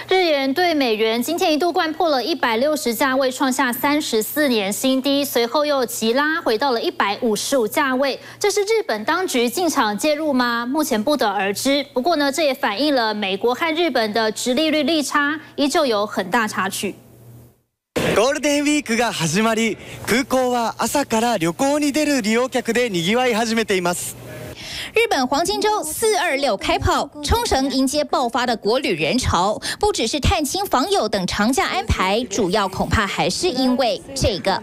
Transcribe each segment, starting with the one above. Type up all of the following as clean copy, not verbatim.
日元对美元今天一度掼破了160价位，创下34年新低，随后又急拉回到了155价位。这是日本当局进场介入吗？目前不得而知。不过呢，这也反映了美国和日本的殖利率利差依旧有很大差距。 ゴールデンウィークが始まり、空港は朝から旅行に出る利用客で賑わい始めています。 日本黄金周426开跑，冲绳迎接爆发的国旅人潮。不只是探亲访友等长假安排，主要恐怕还是因为这个。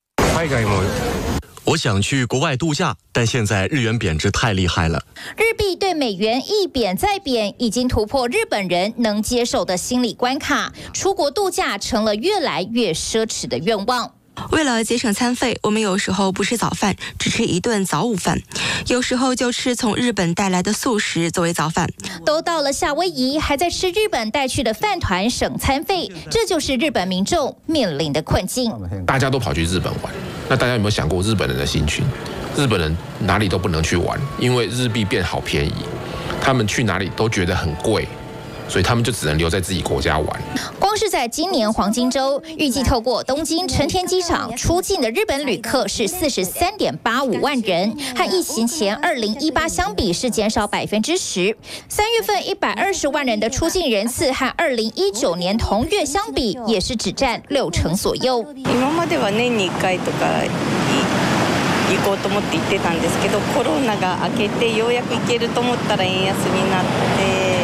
我想去国外度假，但现在日元贬值太厉害了。 日币对美元一贬再贬，已经突破日本人能接受的心理关卡，出国度假成了越来越奢侈的愿望。 为了节省餐费，我们有时候不吃早饭，只吃一顿早午饭；有时候就吃从日本带来的素食作为早饭。 都到了夏威夷，还在吃日本带去的饭团省餐费，这就是日本民众面临的困境。 大家都跑去日本玩，那大家有没有想过日本人的心情？日本人哪里都不能去玩，因为日币变好便宜，他们去哪里都觉得很贵。 所以他们就只能留在自己国家玩。 光是在今年黄金周，预计透过东京成田机场出境的日本旅客是43.85万人，和疫情前2018相比是减少10%。3月份120万人的出境人次和2019年同月相比，也是只占60%左右。 今までは年に1回とか行こうと思って行ってたんですけど、コロナが明けてようやく行けると思ったら円安になって、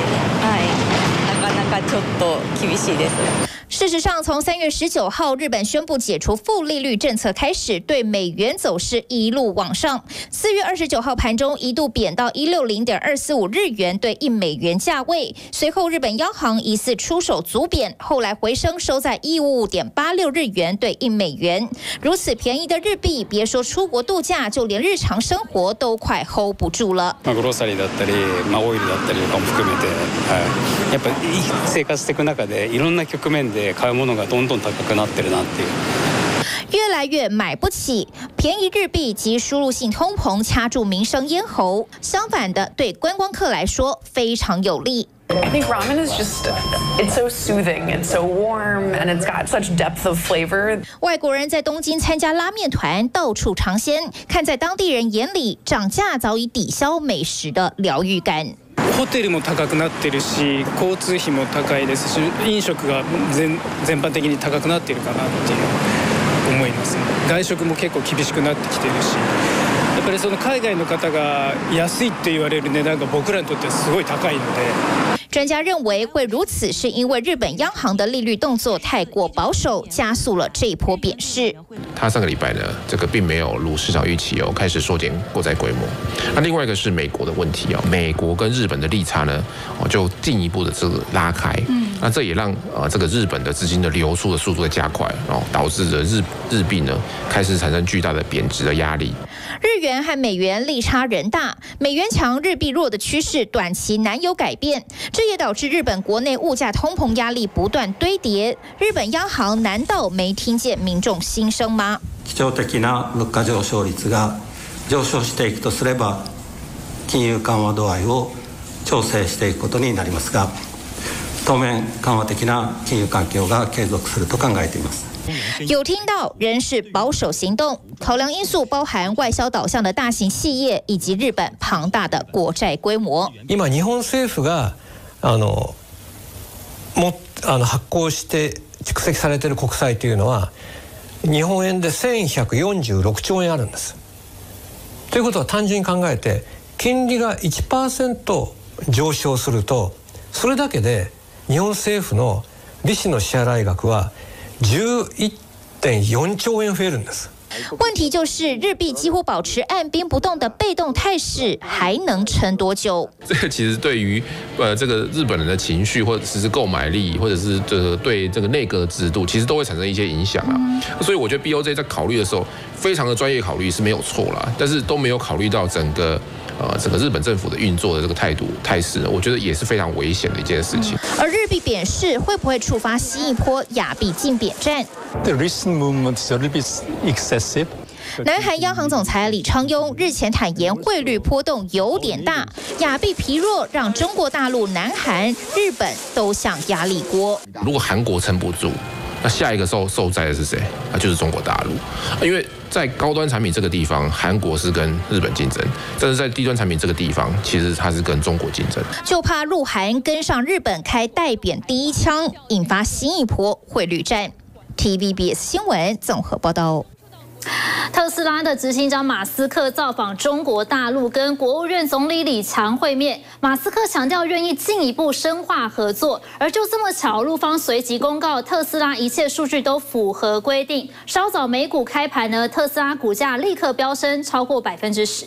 はい。 ちょっと厳しいです。 事实上，从3月19号日本宣布解除负利率政策开始，对美元走势一路往上。4月29号盘中一度贬到160.245日元兑1美元价位，随后日本央行疑似出手阻贬，后来回升收在155.86日元兑1美元。如此便宜的日币，别说出国度假，就连日常生活都快 hold 不住了。 グロッサリーだったり、オイルだったりとかも含めて、やっぱ生活していく中でいろんな局面で買うものがどんどん高くなってるなっていう。 越来越买不起，便宜日币及输入性通膨掐住民生咽喉。相反的，对观光客来说非常有利。 I think ramen is just—it's so soothing, it's so warm, and it's got such depth of flavor. 外国人在东京参加拉面团，到处尝鲜，看在当地人眼里，涨价早已抵消美食的疗愈感。 ホテルも高くなってるし、交通費も高いですし、飲食が全般的に高くなっているかなっていう思います。外食も結構厳しくなってきてるし、やっぱりその海外の方が安いって言われる値段が僕らにとってはすごい高いので。 专家认为会如此，是因为日本央行的利率动作太过保守，加速了这一波贬势。 他上个礼拜呢，这个并没有如市场预期开始缩减国债规模。那另外一个是美国的问题美国跟日本的利差呢就进一步的这个拉开。那这也让这个日本的资金的流出的速度在加快，导致了日币呢开始产生巨大的贬值的压力。 日元和美元利差人大，美元强日币弱的趋势短期难有改变，这也导致日本国内物价通膨压力不断堆叠。日本央行难道没听见民众心声吗？ 基調的な物価上昇率が上昇していくとすれば、金融緩和度合いを調整していくことになりますが、当面緩和的な金融環境が継続すると考えています。 有听到，仍是保守行动。考量因素包含外销导向的大型企业，以及日本庞大的国债规模。 今日本政府が発行して蓄積されている国債というのは日本円で1146兆円あるんです。ということは単純に考えて金利が 1% 上昇するとそれだけで日本政府の利子の支払い額は 11.4兆円増えるんです。 问题就是日币几乎保持按兵不动的被动态势，还能撑多久？ 这个其实对于这个日本人的情绪，或者是购买力，或者是对这个内阁制度，其实都会产生一些影响啊。所以我觉得 BOJ 在考虑的时候，非常的专业考虑是没有错啦，但是都没有考虑到整个日本政府的运作的这个态势呢，我觉得也是非常危险的一件事情。 而日币贬势会不会触发新一波亚币竞贬战？ The recent movement is a little bit excessive. 南韩央行总裁李昌镛日前坦言，汇率波动有点大，亚币疲弱让中国大陆、南韩、日本都像压力锅。 如果韩国撑不住，那下一个受灾的是谁？那就是中国大陆。因为在高端产品这个地方，韩国是跟日本竞争，但是在低端产品这个地方，其实它是跟中国竞争。 就怕陆韩跟上日本开代贬第一枪，引发新一波汇率战。TVBS 新闻综合报道。 特斯拉的执行长马斯克造访中国大陆，跟国务院总理李强会面。马斯克强调愿意进一步深化合作，而就这么巧，陆方随即公告，特斯拉一切数据都符合规定。稍早美股开盘呢，特斯拉股价立刻飙升超过10%。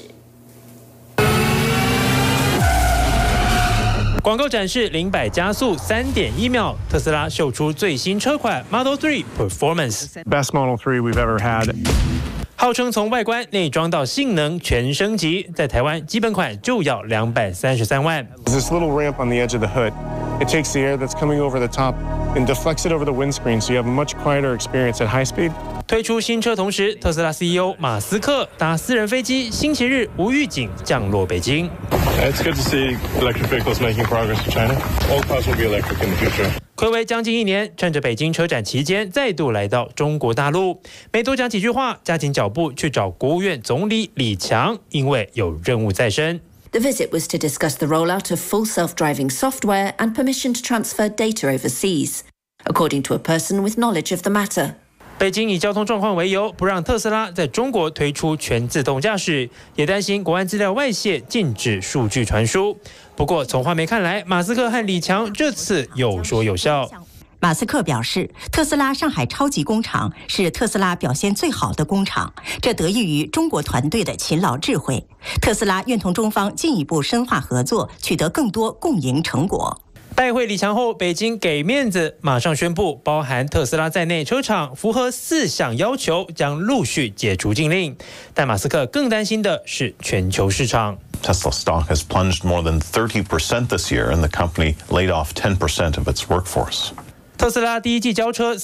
广告展示0-100加速3.1秒，特斯拉秀出最新车款 Model 3 Performance。 Best Model 3 we've ever had。 号称从外观、内装到性能全升级，在台湾基本款就要233万。 This little ramp on the edge of the hood, it takes the air that's coming over the top and deflects it over the windscreen, so you have a much quieter experience at high speed. 推出新车同时，特斯拉 CEO 马斯克搭私人飞机，星期日无预警降落北京。 It's good to see electric vehicles making progress in China. All cars will be electric in the future. 睽违将近1年，趁着北京车展期间，再度来到中国大陆。没多讲几句话，加紧脚步去找国务院总理李强，因为有任务在身。 The visit was to discuss the rollout of full self-driving software and permission to transfer data overseas, according to a person with knowledge of the matter. 北京以交通状况为由，不让特斯拉在中国推出全自动驾驶，也担心国安资料外泄，禁止数据传输。不过从画面看来，马斯克和李强这次有说有笑。 马斯克表示，特斯拉上海超级工厂是特斯拉表现最好的工厂，这得益于中国团队的勤劳智慧。特斯拉愿同中方进一步深化合作，取得更多共赢成果。 拜会李强后，北京给面子，马上宣布，包含特斯拉在内车厂符合4项要求，将陆续解除禁令。但马斯克更担心的是全球市场。 Tesla stock has plunged more than 30% this year, and the company laid off 10% of its workforce. 特斯拉第一季交车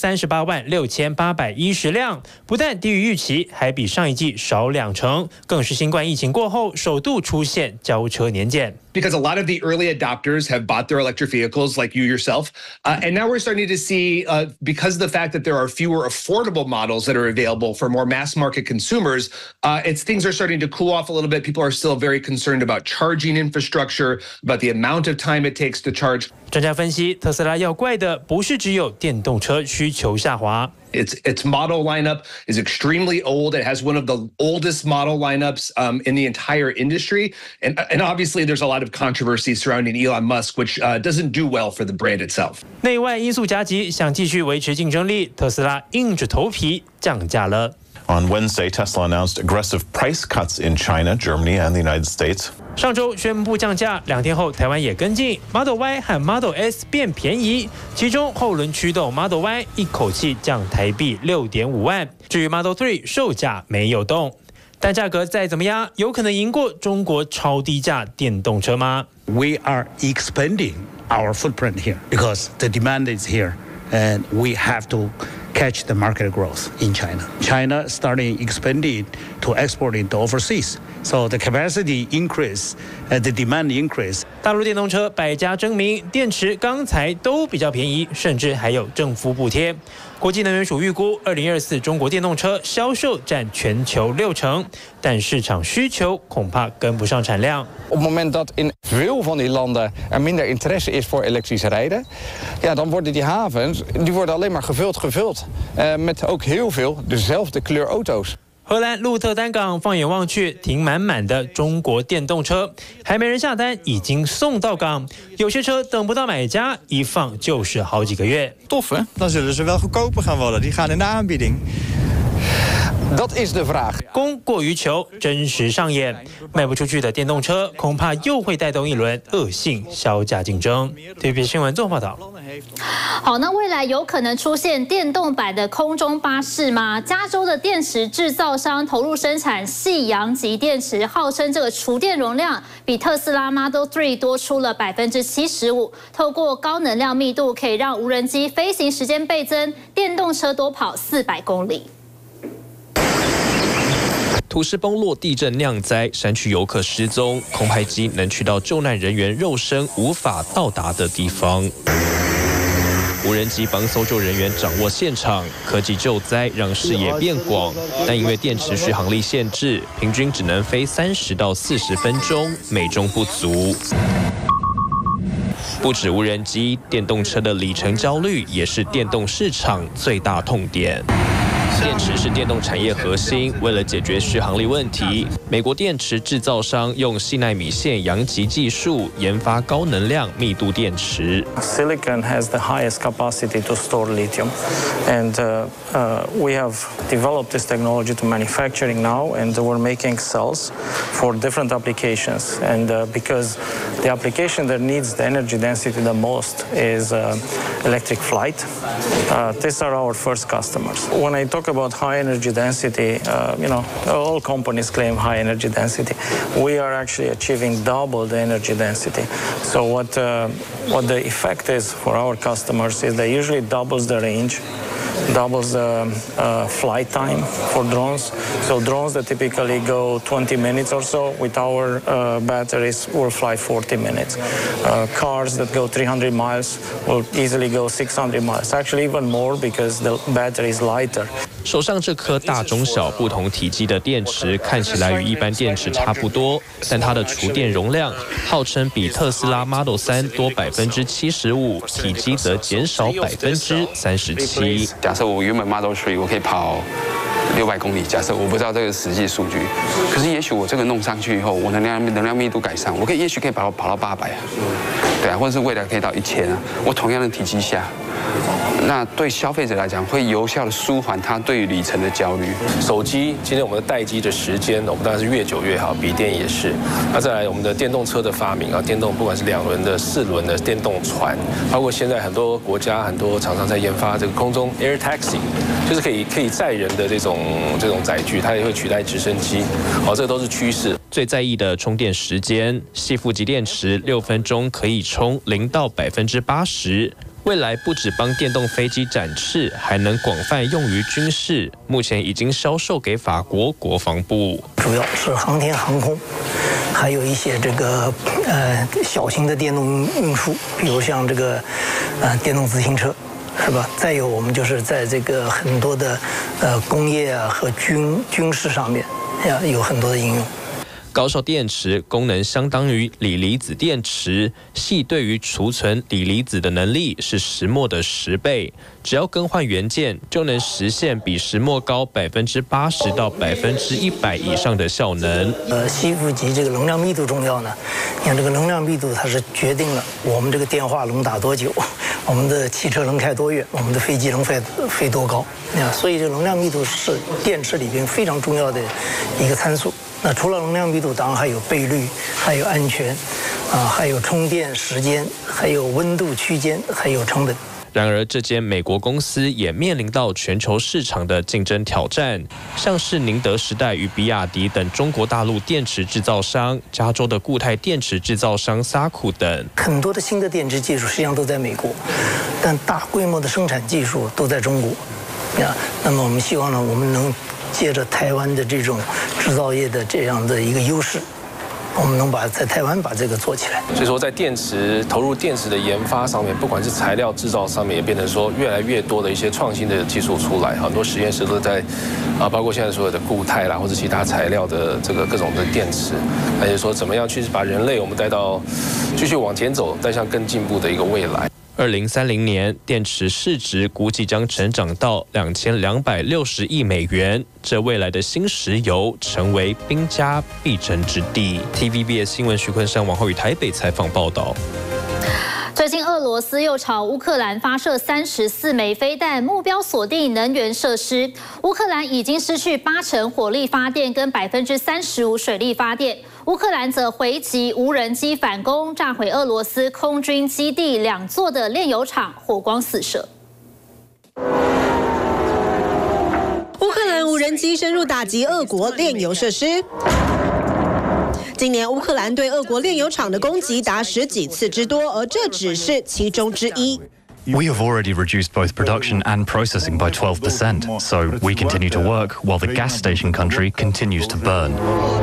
386810辆，不但低于预期，还比上一季少2成，更是新冠疫情过后首度出现交车年检。 Because a lot of the early adopters have bought their electric vehicles, like you yourself, and now we're starting to see, because of the fact that there are fewer affordable models that are available for more mass market consumers, things are starting to cool off a little bit. People are still very concerned about charging infrastructure, about the amount of time it takes to charge. 专家分析，特斯拉要怪的不是只有电动车需求下滑。 Its model lineup is extremely old. It has one of the oldest model lineups in the entire industry. And obviously there's a lot of controversy surrounding Elon Musk, which doesn't do well for the brand itself. 内外因素夹击，想继续维持竞争力，特斯拉硬着头皮降价了。 On Wednesday, Tesla announced aggressive price cuts in China, Germany, and the United States. 上周宣布降价，2天后台湾也跟进 ，Model Y 和 Model S 变便宜，其中后轮驱动 Model Y 一口气降台币6.5万。至于 Model 3售价没有动，但价格再怎么样，有可能赢过中国超低价电动车吗 ？We are expanding our footprint here because the demand is here, and we have to catch the market growth in China. China starting expanding to exporting to overseas. So the capacity increase, the demand increase. 大陆电动车百家争鸣，电池、钢材都比较便宜，甚至还有政府补贴。国际能源署预估，2024中国电动车销售占全球6成，但市场需求恐怕跟不上产量。 Op het moment dat in veel van die landen er minder interesse is voor elektrische rijden, ja, dan worden die havens die worden alleen maar gevuld met ook heel veel dezelfde kleur auto's. 荷兰鹿特丹港放眼望去，停满满的中国电动车，还没人下单，已经送到港。有些车等不到买家，一放就是好几个月。 Tof hè? Dan zullen ze wel goedkoper gaan worden. Die gaan in de aanbieding. Dat is de vraag. 供过于求，真实上演。卖不出去的电动车，恐怕又会带动一轮恶性销价竞争。TVB 新闻综合报道。 好，那未来有可能出现电动版的空中巴士吗？加州的电池制造商投入生产细阳极电池，号称这个储电容量比特斯拉 Model 3多出了75%。透过高能量密度，可以让无人机飞行时间倍增，电动车多跑400公里。 土石崩落、地震酿灾，山区游客失踪，空拍机能去到救难人员肉身无法到达的地方。无人机帮搜救人员掌握现场，科技救灾让视野变广，但因为电池续航力限制，平均只能飞30到40分钟，美中不足。不止无人机，电动车的里程焦虑也是电动市场最大痛点。电池是电动产业核心，为了解决续航力问题，美国电池制造商用细奈米线阳极技术研发高能量密度电池。 Silicon has the highest capacity to store lithium, and we have developed this technology to manufacturing now, and we're making cells for different applications. And because the application that needs the energy density the most is electric flight, these are our first customers. When I talk about high energy density, all companies claim high energy density. We are actually achieving double the energy density. So what the effect is for our customers is that usually doubles the range, doubles the flight time for drones. So drones that typically go 20 minutes or so, with our batteries will fly 40 minutes. Cars that go 300 miles will easily go 600 miles. Actually even more because the battery is lighter. 手上这颗大中小不同体积的电池看起来与一般电池差不多，但它的储电容量号称比特斯拉 Model 3多75%，体积则减少37%。 假设我原本 Model 3我可以跑600公里，假设我不知道这个实际数据，可是也许我这个弄上去以后，我能量密度改善，我也许可以跑到800啊，对啊，或者是未来可以到1000啊，我同样的体积下。那对消费者来讲，会有效的舒缓他对于里程的焦虑。 手机今天我们的待机的时间，我们当然是越久越好，笔电也是。那再来我们的电动车的发明啊，电动不管是2轮的、4轮的电动船，包括现在很多国家很多厂商在研发这个空中 Air Taxi， 就是可以载人的这种载具，它也会取代直升机。这都是趋势。 最在意的充电时间，细负极电池6分钟可以充0到80%。未来不只帮电动飞机展翅，还能广泛用于军事。目前已经销售给法国国防部。 主要是航天航空，还有一些这个小型的电动运输，比如像这个电动自行车，是吧？再有我们就是在这个很多的工业啊和军事上面有很多的应用。 高效电池功能相当于锂离子电池，系对于储存锂离子的能力是石墨的10倍。只要更换元件，就能实现比石墨高80%到100%以上的效能。 吸附极这个能量密度重要呢？你看这个能量密度，它是决定了我们这个电话能打多久，我们的汽车能开多远，我们的飞机能飞多高。所以这个能量密度是电池里边非常重要的一个参数。那除了能量密度，当然还有倍率，还有安全，还有充电时间，还有温度区间，还有成本。 然而，这间美国公司也面临到全球市场的竞争挑战，像是宁德时代与比亚迪等中国大陆电池制造商，加州的固态电池制造商SAKU等。 很多的新的电池技术实际上都在美国，但大规模的生产技术都在中国。那么我们希望呢，我们能借着台湾的这种制造业的这样的一个优势，我们能在台湾把这个做起来。 所以说，在投入电池的研发上面，不管是材料制造上面，也变成说越来越多的一些创新的技术出来，很多实验室都在包括现在所有的固态啦，或者其他材料的这个各种的电池，那就是说怎么样去把人类我们带到继续往前走，带向更进步的一个未来。 2030年，电池市值估计将成长到2260亿美元，这未来的新石油成为兵家必争之地。TVBS 新闻徐坤山、王浩宇台北采访报道。 最近，俄罗斯又朝乌克兰发射34枚飞弹，目标锁定能源设施。乌克兰已经失去80%火力发电跟35%水力发电。乌克兰则回击无人机反攻，炸毁俄罗斯空军基地2座的炼油厂，火光四射。 乌克兰无人机深入打击俄国炼油设施。今年乌克兰对俄国炼油厂的攻击达10几次之多，而这只是其中之一。 We have already reduced both production and processing by 12%, so we continue to work while the gas station country continues to burn.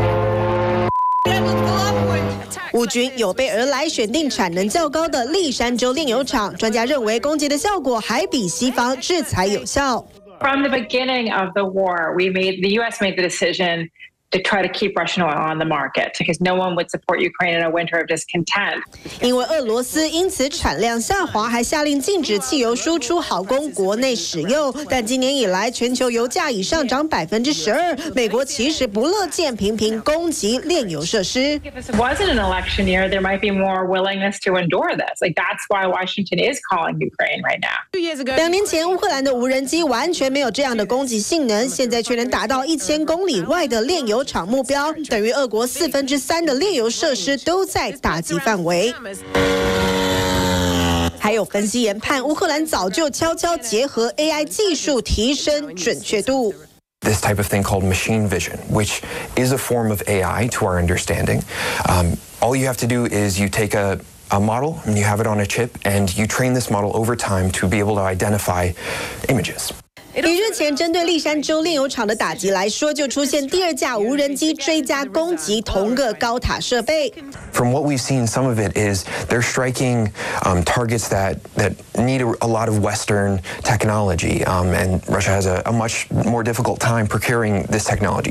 乌军有备而来，选定产能较高的栗山州炼油厂，专家认为攻击的效果还比西方制裁有效。 From the beginning of the war, the U.S. made the decision to try to keep Russian oil on the market because no one would support Ukraine in a winter of discontent. 因为俄罗斯因此产量下滑，还下令禁止汽油输出，好供国内使用。但今年以来，全球油价已上涨12%，美国其实不乐见频频攻击炼油设施。 If this wasn't an election year, there might be more willingness to endure this. Like that's why Washington is calling Ukraine right now. 2年前，乌克兰的无人机完全没有这样的攻击性能，现在却能达到1000公里外的炼油厂目标，等于俄国3%的炼油设施都在打击范围。还有分析研判，乌克兰早就悄悄结合 AI 技术，提升准确度。 This type of thing called machine vision, which is a form of AI to our understanding. All you have to do is you take a model and you have it on a chip, and you train this model over time to be able to identify images. 以日前针对栗山州炼油厂的打击来说，就出现第2架无人机追加攻击同个高塔设备。 From what we've seen, some of it is they're striking targets that need a lot of Western technology, and Russia has a much more difficult time procuring this technology.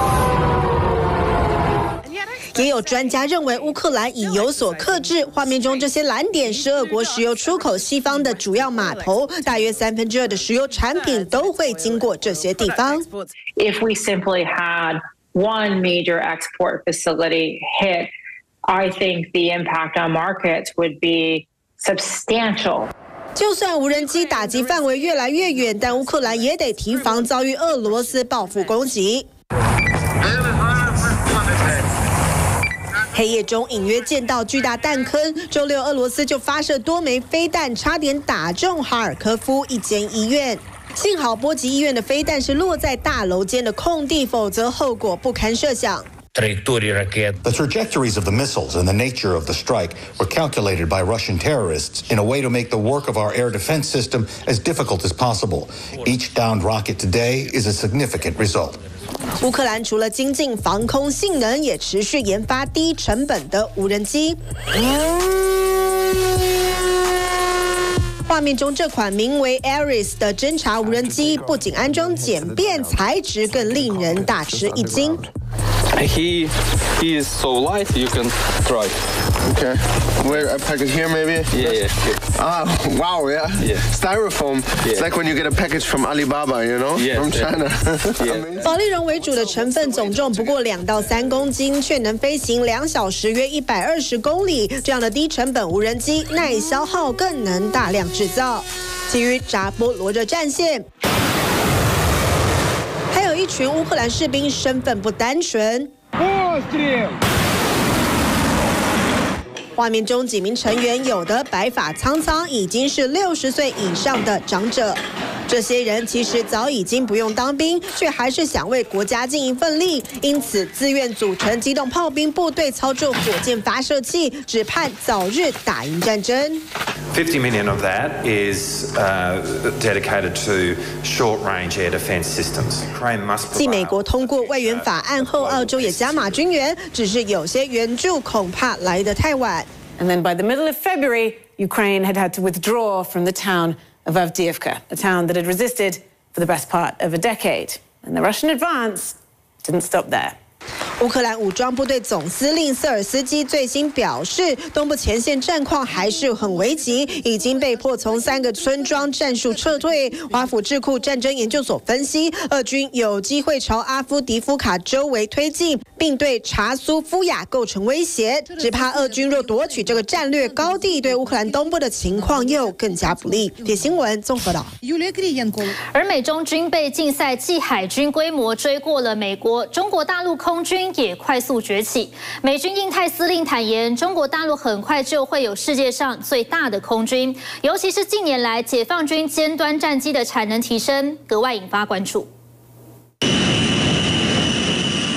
也有专家认为，乌克兰已有所克制。画面中这些蓝点是俄国石油出口西方的主要码头，大约2/3的石油产品都会经过这些地方。 If we simply had one major export facility hit, I think the impact on markets would be substantial. 就算无人机打击范围越来越远，但乌克兰也得提防遭遇俄罗斯报复攻击。黑夜中隐约见到巨大弹坑。周六，俄罗斯就发射多枚飞弹，差点打中哈尔科夫一间医院。幸好波及医院的飞弹是落在大楼间的空地，否则后果不堪设想。 The trajectories of the missiles and the nature of the strike were calculated by Russian terrorists in a way to make the work of our air defense system as difficult as possible. Each downed rocket today is a significant result. 乌克兰除了精进防空性能，也持续研发低成本的无人机。画面中这款名为 Ares 的侦察无人机，不仅安装简便，材质更令人大吃一惊。 He is so light you can try. Okay. Where a package here maybe? Yeah. Ah, wow, yeah. Styrofoam. It's like when you get a package from Alibaba, you know, from China. 保丽龙为主的成分总重不过2到3公斤，却能飞行2小时约120公里。这样的低成本无人机耐消耗，更能大量制造。基于扎波罗热战线。还有一群乌克兰士兵身份不单纯。画面中几名成员，有的白发苍苍，已经是60岁以上的长者。这些人其实早已经不用当兵，却还是想为国家尽一份力，因此自愿组成机动炮兵部队，操作火箭发射器，只盼早日打赢战争。 50 million of that is dedicated to short-range air defense systems. Ukraine must. 继美国通过外援法案后，澳洲也加码军援，只是有些援助恐怕来得太晚。 And then by the middle of February, Ukraine had to withdraw from the town of Avdiivka, a town that had resisted for the best part of a decade. And the Russian advance didn't stop there. 乌克兰武装部队总司令瑟尔斯基最新表示，东部前线战况还是很危急，已经被迫从3个村庄战术撤退。华府智库战争研究所分析，俄军有机会朝阿夫迪夫卡周围推进，并对查苏夫亚构成威胁。只怕俄军若夺取这个战略高地，对乌克兰东部的情况又更加不利。铁新闻综合报道。 而美中军备竞赛继海军规模追过了美国，中国大陆空军也快速崛起。美军印太司令坦言，中国大陆很快就会有世界上最大的空军，尤其是近年来解放军尖端战机的产能提升，格外引发关注。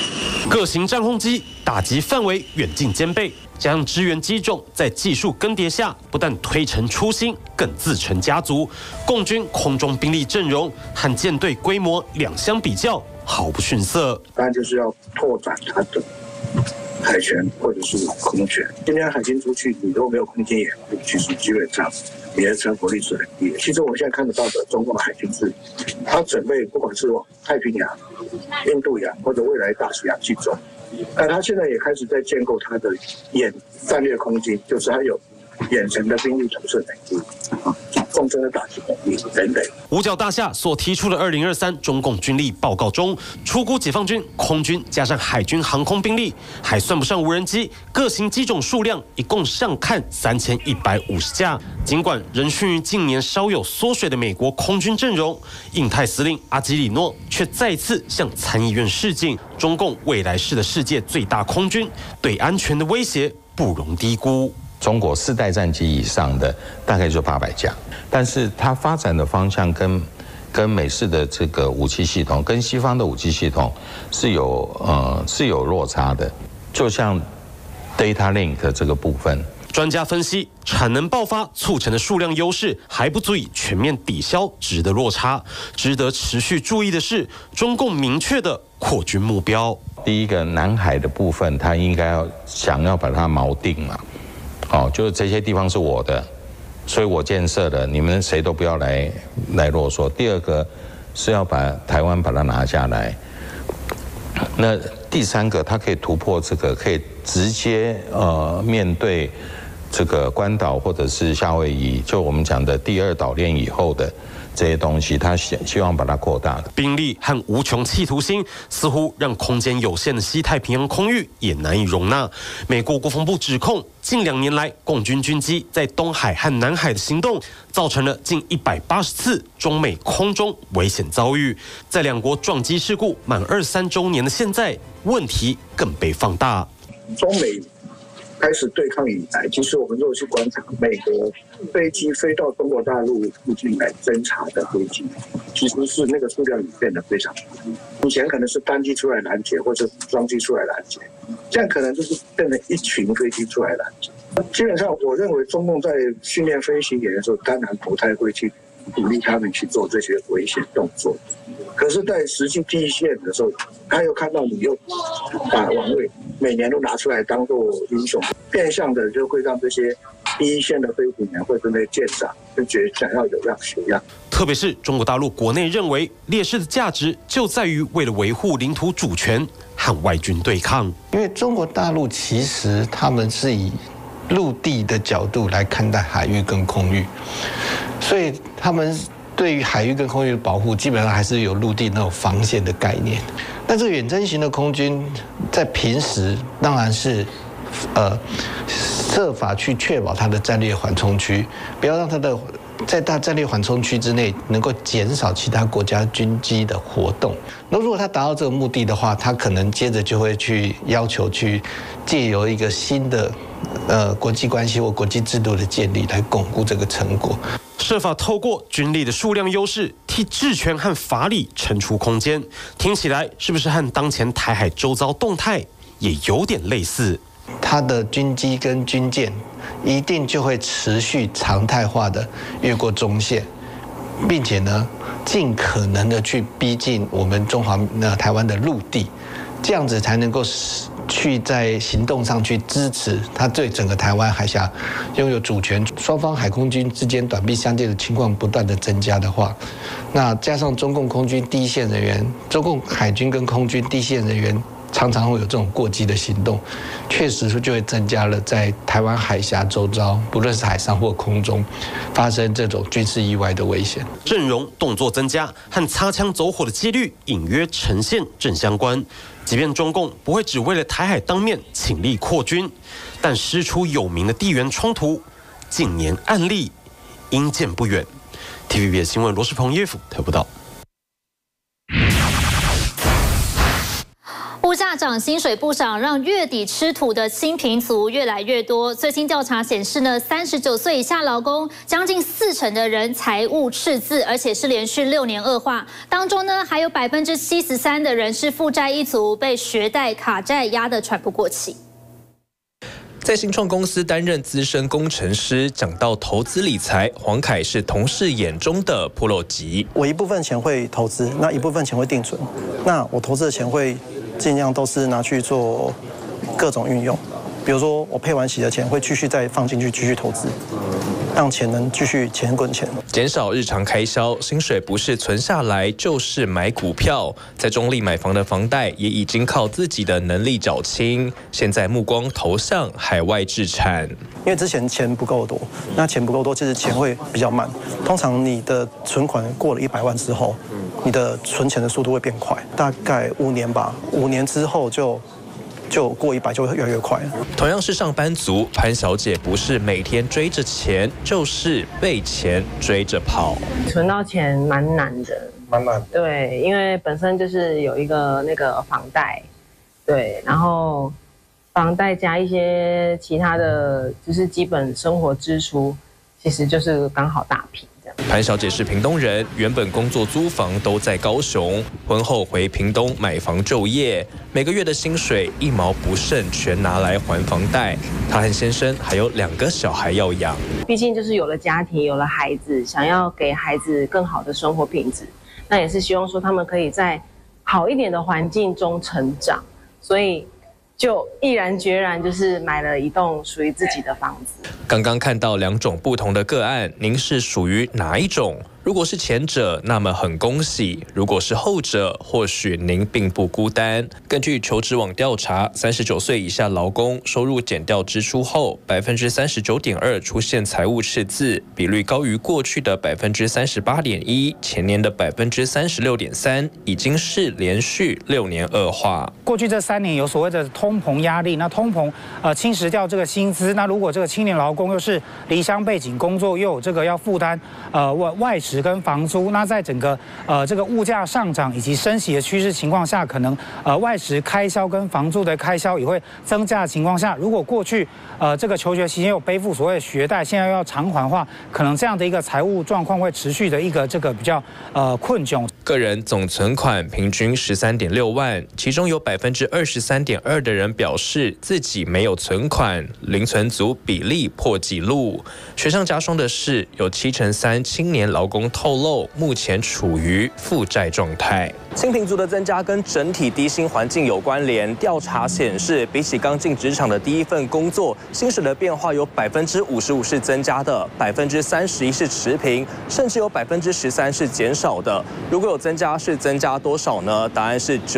各型战轰机打击范围远近兼备，加上支援机种在技术更迭下，不但推陈出新，更自成家族。共军空中兵力阵容和舰队规模两相比较，毫不逊色。 当然就是要拓展它的海权或者是空权。今天海军出去，你如果没有空间掩护，其实基本上你的成活率是很低的。其实我们现在看得到的中共的海军是，它准备不管是往太平洋、印度洋或者未来大西洋去走，但它现在也开始在建构它的战略空军，就是它有远程的兵力投射能力。纵深的打击能力等等。 五角大厦所提出的2023中共军力报告中，初估解放军空军加上海军航空兵力，还算不上无人机，各型机种数量一共上看3150架。尽管仍逊于近年稍有缩水的美国空军阵容，印太司令阿基里诺却再次向参议院示警，中共未来式的世界最大空军对安全的威胁不容低估。 中国4代战机以上的大概就800架，但是它发展的方向跟美式的这个武器系统，跟西方的武器系统是有落差的。就像 data link 这个部分， 专家分析，产能爆发促成的数量优势还不足以全面抵消值的落差。值得持续注意的是，中共明确的扩军目标。 第一个，南海的部分，它应该想要把它锚定嘛。就是这些地方是我的，所以我建设的，你们谁都不要来啰嗦。第二个是要把台湾把它拿下来。那第三个，它可以突破这个，可以直接面对这个关岛或者是夏威夷，就我们讲的第2岛链以后的这些东西，他希望把它扩大的兵力和无穷企图心，似乎让空间有限的西太平洋空域也难以容纳。美国国防部指控，近2年来共军军机在东海和南海的行动，造成了近180次中美空中危险遭遇。在两国撞击事故满23周年的现在，问题更被放大。 中美开始对抗以来，其实我们如果去观察美国飞机飞到中国大陆附近来侦察的飞机，其实是那个数量也变得非常低。以前可能是单机出来拦截，或者装机出来拦截，现在可能就是变成一群飞机出来拦截。基本上，我认为中共在训练飞行员的时候，当然不太会去鼓励他们去做这些危险动作。可是，在实际第一线的时候，他又看到你又把王位每年都拿出来当做英雄，变相的就会让这些第一线的飞行员或者那些舰长就觉得想要有样学样。 特别是中国大陆国内认为劣势的价值就在于为了维护领土主权和外军对抗。 因为中国大陆其实他们是以陆地的角度来看待海域跟空域，所以他们对于海域跟空域的保护，基本上还是有陆地那种防线的概念。但是远征型的空军在平时当然是设法去确保它的战略缓冲区，不要让它的在大战略缓冲区之内能够减少其他国家军机的活动。那如果他达到这个目的的话，他可能接着就会去要求去借由一个新的国际关系或国际制度的建立来巩固这个成果。 设法透过军力的数量优势，替治权和法理腾出空间，听起来是不是和当前台海周遭动态也有点类似？ 它的军机跟军舰一定就会持续常态化的越过中线，并且呢，尽可能的去逼近我们台湾的陆地，这样子才能够去在行动上去支持它对整个台湾海峡拥有主权。双方海空军之间短兵相接的情况不断的增加的话，那加上中共空军第一线人员、中共海军跟空军第一线人员常常会有这种过激的行动，确实就会增加了在台湾海峡周遭，不论是海上或空中，发生这种军事意外的危险。 阵容动作增加和擦枪走火的几率隐约呈现正相关。即便中共不会只为了台海当面倾力扩军，但师出有名的地缘冲突，近年案例因见不远。TVBS 新闻罗世鹏、叶甫台报道。 物价涨，薪水不涨，让月底吃土的清贫族越来越多。最新调查显示呢，39岁以下劳工将近40%的人财务赤字，而且是连续6年恶化。当中呢，还有73%的人是负债一族，被学贷卡债压得喘不过气。 在新创公司担任资深工程师，讲到投资理财，黄凯是同事眼中的 Pro 级。 我一部分钱会投资，那一部分钱会定存。那我投资的钱会尽量都是拿去做各种运用，比如说我配完息的钱会继续再放进去继续投资，让钱能继续钱滚钱。 减少日常开销，薪水不是存下来就是买股票。在中立买房的房贷也已经靠自己的能力缴清，现在目光投向海外置产。 因为之前钱不够多，那钱不够多，其实钱会比较慢。通常你的存款过了100万之后，你的存钱的速度会变快，大概5年吧，5年之后就过100就会越来越快了。 同样是上班族，潘小姐不是每天追着钱，就是被钱追着跑。 存到钱蛮难的， 蛮难。 对，因为本身就是有一个那个房贷，对，然后房贷加一些其他的就是基本生活支出，其实就是刚好打平。 潘小姐是屏东人，原本工作租房都在高雄，婚后回屏东买房就业，每个月的薪水1毛不剩，全拿来还房贷。她和先生还有2个小孩要养， 毕竟就是有了家庭，有了孩子，想要给孩子更好的生活品质，那也是希望说他们可以在好一点的环境中成长，所以就毅然决然就是买了一栋属于自己的房子。 刚刚看到2种不同的个案，您是属于哪一种？如果是前者，那么很恭喜；如果是后者，或许您并不孤单。根据求职网调查，39岁以下劳工收入减掉支出后，39.2%出现财务赤字，比率高于过去的38.1%，前年的36.3%，已经是连续6年恶化。 过去这3年有所谓的通膨压力，那通膨侵蚀掉这个薪资，那如果这个青年劳工又是离乡背景工作，又有这个要负担外食跟房租，那在整个这个物价上涨以及升息的趋势情况下，可能外食开销跟房租的开销也会增加的情况下，如果过去这个求学期间有背负所谓的学贷，现在又要偿还的话，可能这样的一个财务状况会持续的一个这个比较困窘。 个人总存款平均13.6万，其中有23.2%的人表示自己没有存款，零存族比例破纪录。雪上加霜的是，有73%青年劳工透露，目前处于负债状态。 清贫族的增加跟整体低薪环境有关联。调查显示，比起刚进职场的第一份工作，薪水的变化有55%是增加的，31%是持平，甚至有13%是减少的。如果有增加，是增加多少呢？答案是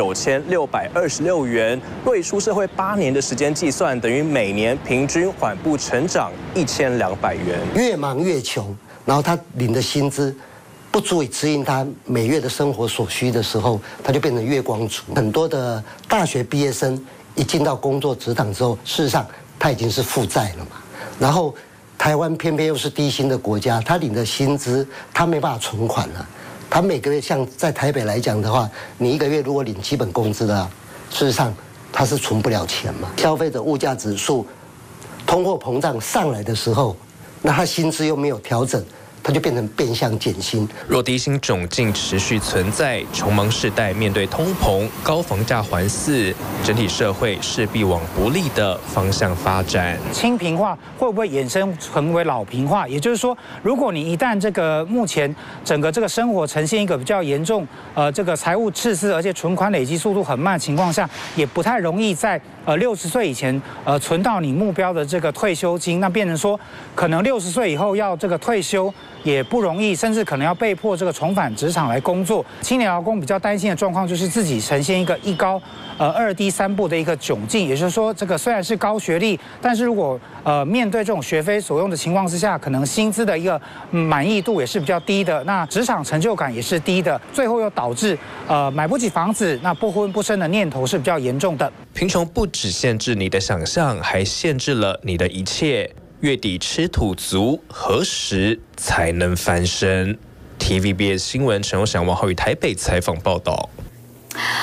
9626元。若以出社会8年的时间计算，等于每年平均缓步成长1200元。 越忙越穷，然后他领的薪资不足以支应他每月的生活所需的时候，他就变成月光族。很多的大学毕业生一进到工作职场之后，事实上他已经是负债了嘛。然后台湾偏偏又是低薪的国家，他领的薪资他没办法存款了。他每个月像在台北来讲的话，你一个月如果领基本工资的，事实上他是存不了钱嘛。消费者物价指数、通货膨胀上来的时候，那他薪资又没有调整，它就变成变相减薪。 若低薪窘境持续存在，穷忙世代面对通膨、高房价环伺，整体社会势必往不利的方向发展。 轻贫化会不会衍生成为老贫化？也就是说，如果你一旦这个目前整个这个生活呈现一个比较严重这个财务赤字，而且存款累积速度很慢的情况下，也不太容易在60岁以前存到你目标的这个退休金，那变成说可能60岁以后要这个退休也不容易，甚至可能要被迫这个重返职场来工作。青年劳工比较担心的状况就是自己呈现一个一高2低3不的一个窘境，也就是说，这个虽然是高学历，但是如果面对这种学非所用的情况之下，可能薪资的一个满意度也是比较低的，那职场成就感也是低的，最后又导致买不起房子，那不婚不生的念头是比较严重的。 贫穷不只限制你的想象，还限制了你的一切。月底吃土族，何时才能翻身？TVBS 新闻陈友祥、王浩宇台北采访报道。 当然。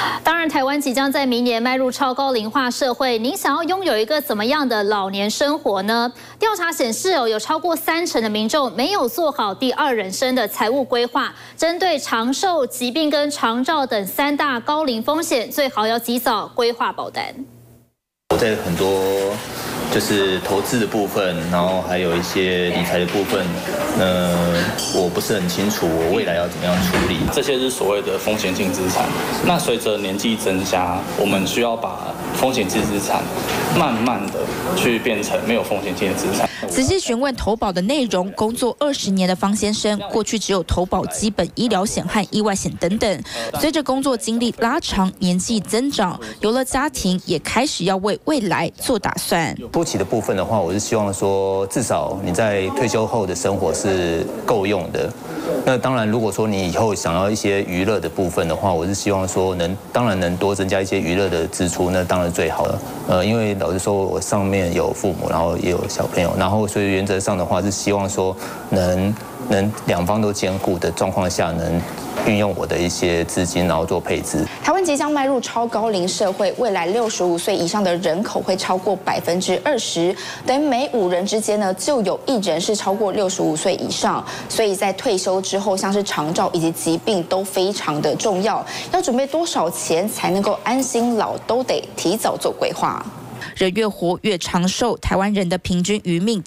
然，台湾即将在明年迈入超高龄化社会，您想要拥有一个怎么样的老年生活呢？调查显示有超过30%的民众没有做好第二人生的财务规划。针对长寿、疾病跟长照等3大高龄风险，最好要及早规划保单。 我在很多就是投资的部分，然后还有一些理财的部分，我不是很清楚我未来要怎么样处理。 这些是所谓的风险性资产。那随着年纪增加，我们需要把风险性资产慢慢的去变成没有风险性的资产。 仔细询问投保的内容，工作20年的方先生，过去只有投保基本医疗险和意外险等等。随着工作经历拉长，年纪增长，有了家庭，也开始要为未来做打算。 初期的部分的话，我是希望说，至少你在退休后的生活是够用的。那当然，如果说你以后想要一些娱乐的部分的话，我是希望说当然能多增加一些娱乐的支出，那当然最好了。因为老实说，我上面有父母，然后也有小朋友，然后所以原则上的话是希望说能两方都兼顾的状况下，能运用我的一些资金，然后做配置。 台湾即将迈入超高龄社会，未来65岁以上的人口会超过20%，等于每5人之间呢就有1人是超过65岁以上。所以在退休之后，像是长照以及疾病都非常的重要。要准备多少钱才能够安心老，都得提早做规划。 人越活越长寿，台湾人的平均余命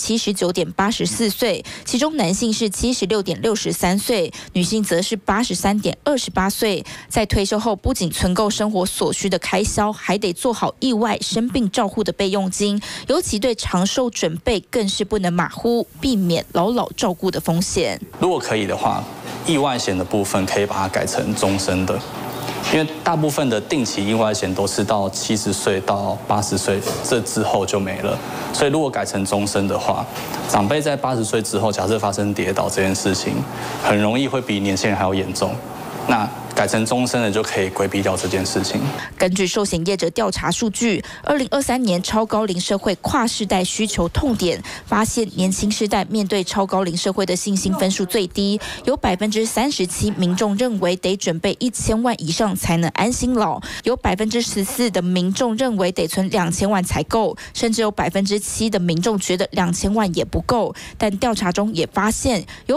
79.84岁，其中男性是76.63岁，女性则是83.28岁。在退休后，不仅存够生活所需的开销，还得做好意外生病照护的备用金，尤其对长寿准备更是不能马虎，避免老照顾的风险。 如果可以的话，意外险的部分可以把它改成终身的。因为大部分的定期意外险都是到70岁到80岁这之后就没了，所以如果改成终身的话，长辈在80岁之后，假设发生跌倒这件事情，很容易会比年轻人还要严重。那改成终身的就可以规避掉这件事情。 根据寿险业者调查数据，2023年超高龄社会跨世代需求痛点，发现年轻世代面对超高龄社会的信心分数最低，有37%民众认为得准备1000万以上才能安心老，有14%的民众认为得存2000万才够，甚至有7%的民众觉得2000万也不够。但调查中也发现，有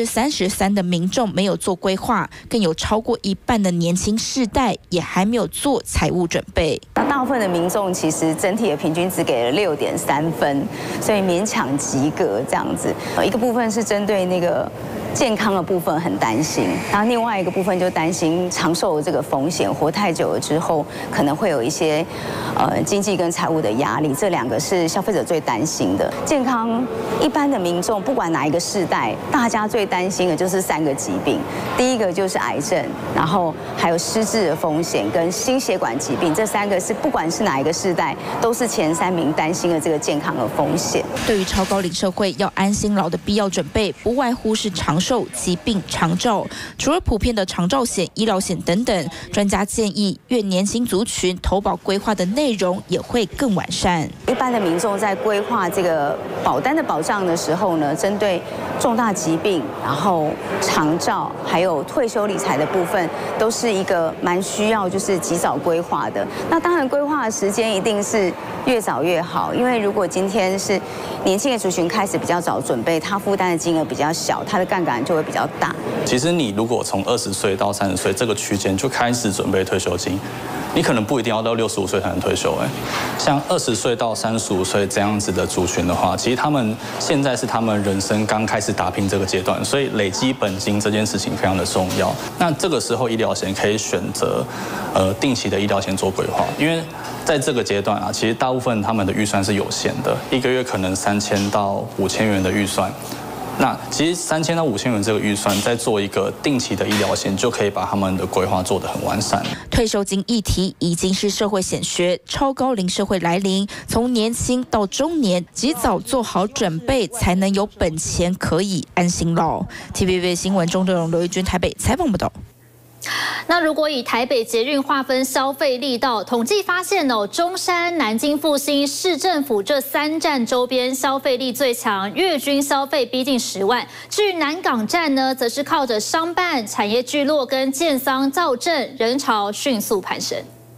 33%的民众没有做规划，更有超过1半的年轻世代也还没有做财务准备。 大部分的民众其实整体的平均只给了6.3分，所以勉强及格这样子。一个部分是针对那个健康的部分很担心，然后另外一个部分就担心长寿的这个风险，活太久了之后可能会有一些经济跟财务的压力，这2个是消费者最担心的。健康一般的民众不管哪一个世代，大家最担心的就是3个疾病，第一个就是癌症，然后还有失智的风险跟心血管疾病，这3个是不管是哪一个世代都是前3名担心的这个健康的风险。 对于超高龄社会要安心老的必要准备，不外乎是长寿、疾病、长照。除了普遍的长照险、医疗险等等，专家建议越年轻族群投保规划的内容也会更完善。 一般的民众在规划这个保单的保障的时候呢，针对重大疾病、然后长照还有退休理财的部分，都是一个蛮需要就是及早规划的。那当然规划的时间一定是越早越好，因为如果今天是年轻的族群开始比较早准备，他负担的金额比较小，他的杠杆就会比较大。 其实你如果从20岁到30岁这个区间就开始准备退休金，你可能不一定要到65岁才能退休。像20岁到35岁这样子的族群的话，其实他们现在是他们人生刚开始打拼这个阶段，所以累积本金这件事情非常的重要。那这个时候医疗险可以选择定期的医疗险做规划，因为在这个阶段啊，其实大部分他们的预算是有限的，一个月可能3000到5000元的预算。那其实3000到5000元这个预算，再做一个定期的医疗险，就可以把他们的规划做得很完善。 退休金议题已经是社会显学，超高龄社会来临，从年轻到中年，及早做好准备，才能有本钱可以安心老。TVB 新闻钟德荣、刘玉君台北采访报道。 那如果以台北捷运划分消费力道，统计发现中山、南京复兴、市政府这3站周边消费力最强，月均消费逼近10万。至于南港站呢，则是靠着商办、产业聚落跟建商造镇，人潮迅速攀升。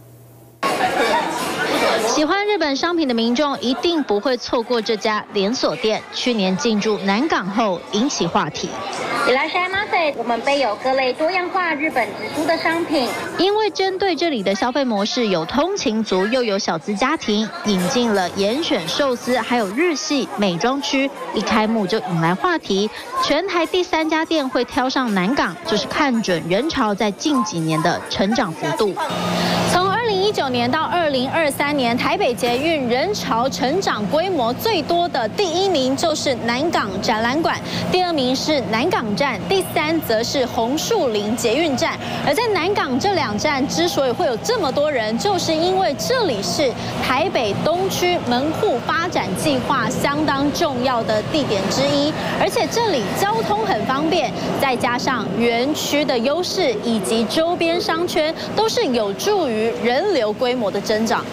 喜欢日本商品的民众一定不会错过这家连锁店。去年进驻南港后引起话题。 いらっしゃいませ，我们备有各类多样化日本直输的商品。 因为针对这里的消费模式有通勤族又有小资家庭，引进了严选寿司，还有日系美妆区。一开幕就引来话题，全台第3家店会挑上南港，就是看准人潮在近几年的成长幅度。从2019年到2023年，台北捷运人潮成长规模最多的第1名就是南港展览馆，第2名是南港站，第3则是红树林捷运站。而在南港这2站之所以会有这么多人，就是因为这里是台北东区门户发展计划相当重要的地点之一，而且这里交通很方便，再加上园区的优势以及周边商圈，都是有助于人流规模的增长。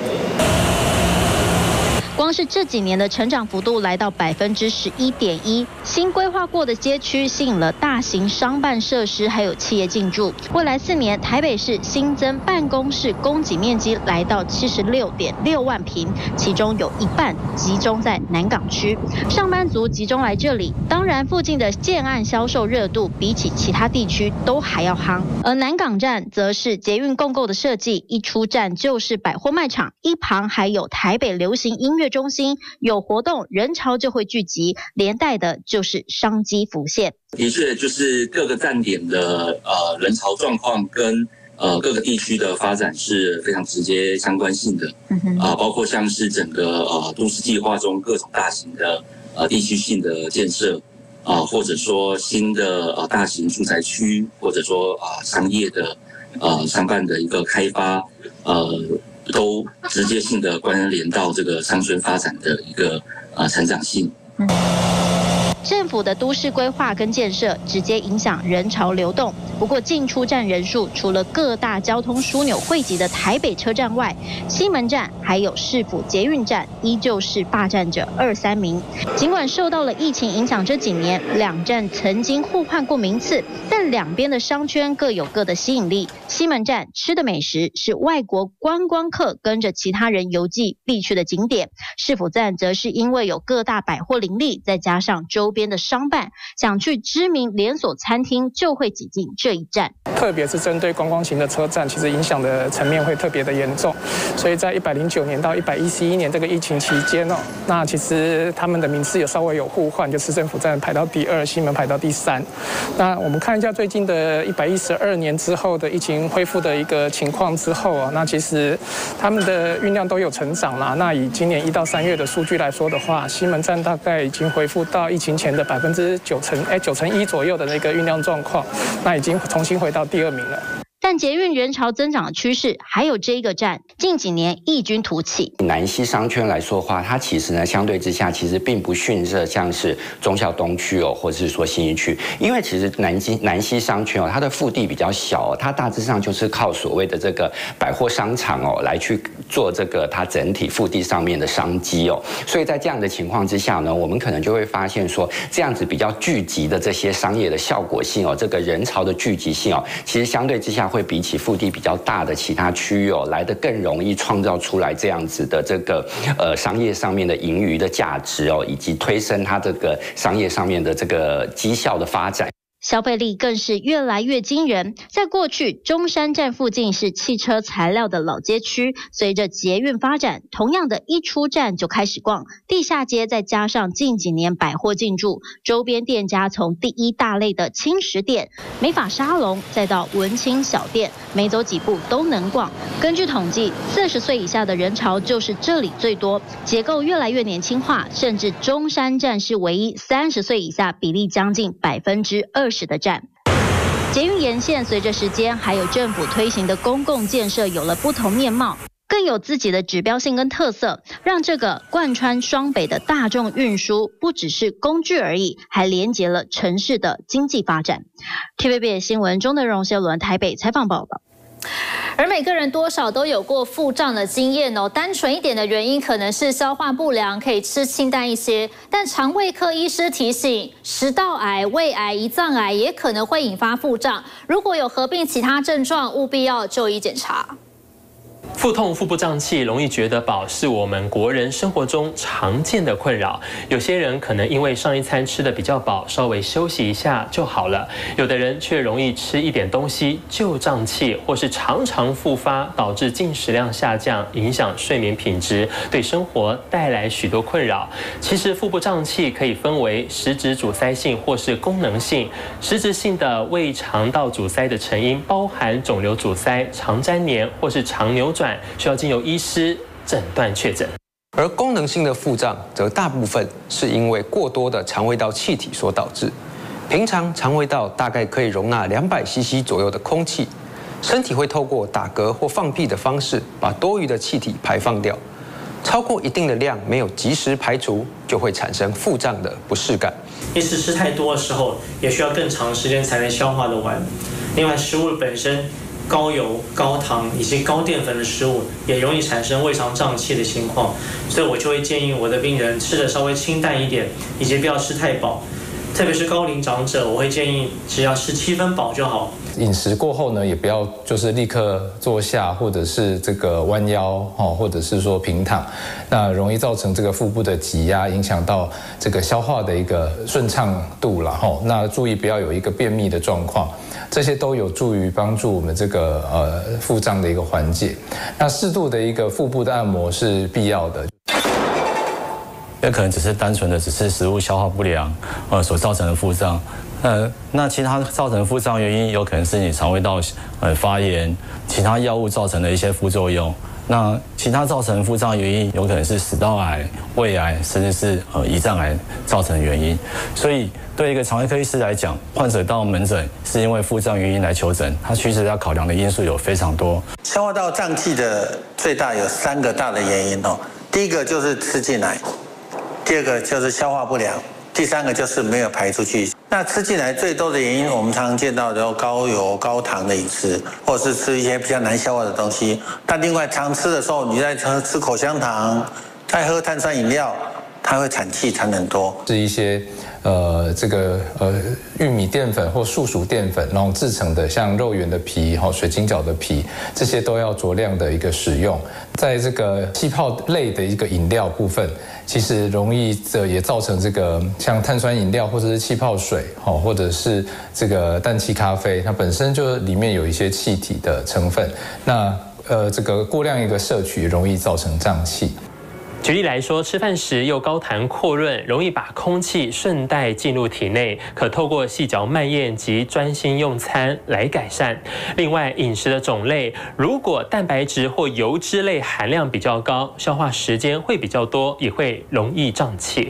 光是这几年的成长幅度来到11.1%，新规划过的街区吸引了大型商办设施还有企业进驻。未来4年，台北市新增办公室供给面积来到76.6万平，其中有一半集中在南港区，上班族集中来这里。当然，附近的建案销售热度比起其他地区都还要夯。而南港站则是捷运共构的设计，一出站就是百货卖场，一旁还有台北流行音乐中心，有活动人潮就会聚集，连带的就是商机浮现。 的确，就是各个站点的人潮状况跟各个地区的发展是非常直接相关性的。包括像是整个都市计划中各种大型的地区性的建设或者说新的大型住宅区，或者说商业的商办的一个开发都直接性的关联到这个商圈发展的一个成长性。 政府的都市规划跟建设直接影响人潮流动。不过进出站人数除了各大交通枢纽汇集的台北车站外，西门站还有市府捷运站依旧是霸占着2、3名。尽管受到了疫情影响，这几年2站曾经互换过名次，但两边的商圈各有各的吸引力。西门站吃的美食是外国观光客跟着其他人游记必去的景点，市府站则是因为有各大百货林立，再加上周边的商办，想去知名连锁餐厅就会挤进这一站。 特别是针对观光型的车站，其实影响的层面会特别的严重。所以在109年到111年这个疫情期间那其实他们的名次有稍微有互换，就市政府站排到第2，西门排到第3。那我们看一下最近的112年之后的疫情恢复的一个情况之后那其实他们的运量都有成长啦。那以今年1到3月的数据来说的话，西门站大概已经恢复到疫情前的9%左右的那个运量状况，那已经重新回到第2名了。 但捷运人潮增长的趋势，还有这一个站近几年异军突起。 南西商圈来说的话，它其实呢相对之下其实并不逊色像是忠孝东区或者是说信义区，因为其实南西商圈它的腹地比较小它大致上就是靠所谓的这个百货商场来去做这个它整体腹地上面的商机所以在这样的情况之下呢，我们可能就会发现说，这样子比较聚集的这些商业的效果性这个人潮的聚集性其实相对之下会比起腹地比较大的其他区域来得更容易创造出来这样子的这个商业上面的盈余的价值以及推升它这个商业上面的这个绩效的发展。 消费力更是越来越惊人。在过去，中山站附近是汽车材料的老街区，随着捷运发展，同样的一出站就开始逛地下街，再加上近几年百货进驻，周边店家从第一大类的轻食店、美发沙龙，再到文青小店，每走几步都能逛。根据统计，40岁以下的人潮就是这里最多，结构越来越年轻化，甚至中山站是唯一30岁以下比例将近20%的站。捷运沿线随着时间还有政府推行的公共建设有了不同面貌，更有自己的指标性跟特色，让这个贯穿双北的大众运输不只是工具而已，还连结了城市的经济发展。TVB 新闻钟德荣、谢伦台北采访报道。而每个人多少都有过腹胀的经验单纯一点的原因可能是消化不良，可以吃清淡一些。但肠胃科医师提醒，食道癌、胃癌、胰脏癌也可能会引发腹胀，如果有合并其他症状，务必要就医检查。 腹痛、腹部胀气、容易觉得饱是我们国人生活中常见的困扰。有些人可能因为上一餐吃得比较饱，稍微休息一下就好了；有的人却容易吃一点东西就胀气，或是常常复发，导致进食量下降，影响睡眠品质，对生活带来许多困扰。其实腹部胀气可以分为实质阻塞性或是功能性。实质性的胃肠道阻塞的成因包含肿瘤阻塞、肠粘连或是肠扭转，需要经由医师诊断确诊。 而功能性的腹胀则大部分是因为过多的肠胃道气体所导致。平常肠胃道大概可以容纳200cc 左右的空气，身体会透过打嗝或放屁的方式把多余的气体排放掉。超过一定的量没有及时排除，就会产生腹胀的不适感。 一时吃太多的时候，也需要更长时间才能消化得完。另外，食物本身高油、高糖以及高淀粉的食物，也容易产生胃肠胀气的情况，所以我就会建议我的病人吃的稍微清淡一点，以及不要吃太饱。特别是高龄长者，我会建议只要吃7分饱就好。 饮食过后呢，也不要就是立刻坐下，或者是这个弯腰或者是说平躺，那容易造成这个腹部的挤压，影响到这个消化的一个顺畅度啦。那注意不要有一个便秘的状况，这些都有助于帮助我们这个腹胀的一个缓解。那适度的一个腹部的按摩是必要的。 也可能只是单纯的食物消化不良所造成的腹胀。那其他造成腹胀原因有可能是你肠胃道发炎，其他药物造成的一些副作用。那其他造成腹胀原因有可能是食道癌、胃癌，甚至是胰脏癌造成的原因。所以对一个肠胃科医师来讲，患者到门诊是因为腹胀原因来求诊，他其实要考量的因素有非常多。 消化道胀气的最大有3个大的原因哦。第一个就是吃进来，第二个就是消化不良，第3个就是没有排出去。那吃进来最多的原因，我们常常见到的高油、高糖的饮食，或者是吃一些比较难消化的东西。但另外常吃的时候，你在吃口香糖，在喝碳酸饮料，它会产气产很多。 是一些玉米淀粉或树薯淀粉，然后制成的，像肉圆的皮、水晶饺的皮，这些都要酌量的一个使用。在这个气泡类的一个饮料部分，其实容易也造成这个像碳酸饮料或者是气泡水，或者是这个氮气咖啡，它本身就里面有一些气体的成分。那这个过量一个摄取，容易造成胀气。举例来说，吃饭时又高痰阔润，容易把空气顺带进入体内，可透过细嚼慢咽及专心用餐来改善。另外，饮食的种类，如果蛋白质或油脂类含量比较高，消化时间会比较多，也会容易胀气。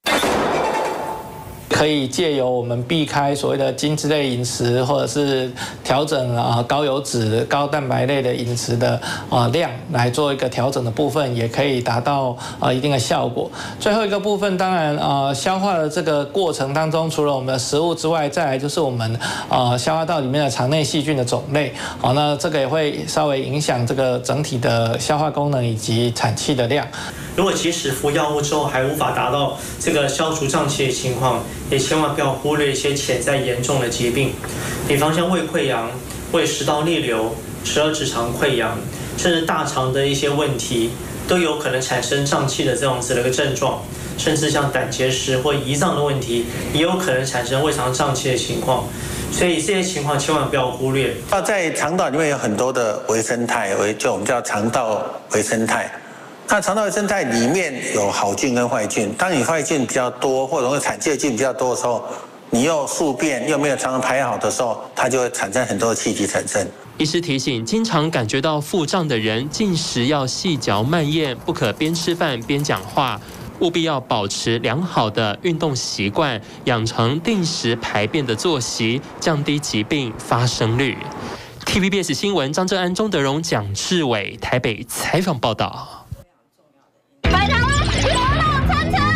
可以借由我们避开所谓的精致类饮食，或者是调整高油脂、高蛋白类的饮食的量来做一个调整的部分，也可以达到一定的效果。最后一个部分，当然消化的这个过程当中，除了我们的食物之外，再来就是我们消化道里面的肠内细菌的种类。那这个也会稍微影响这个整体的消化功能以及产气的量。如果即使服药物之后还无法达到这个消除胀气的情况，也千万不要忽略一些潜在严重的疾病，比方像胃溃疡、胃食道逆流、十二指肠溃疡，甚至大肠的一些问题，都有可能产生胀气的这样子的一个症状。甚至像胆结石或胰脏的问题，也有可能产生胃肠胀气的情况。所以这些情况千万不要忽略。 在肠道里面有很多的微生态，就我们叫肠道微生态。那肠道微生态里面有好菌跟坏菌，当你坏菌比较多，或者说产气的菌比较多的时候，你又宿便又没有常常排好的时候，它就会产生很多的气体产生。医师提醒，经常感觉到腹胀的人，进食要细嚼慢咽，不可边吃饭边讲话，务必要保持良好的运动习惯，养成定时排便的作息，降低疾病发生率。TVBS 新闻张正安、钟德荣、蒋志伟台北采访报道。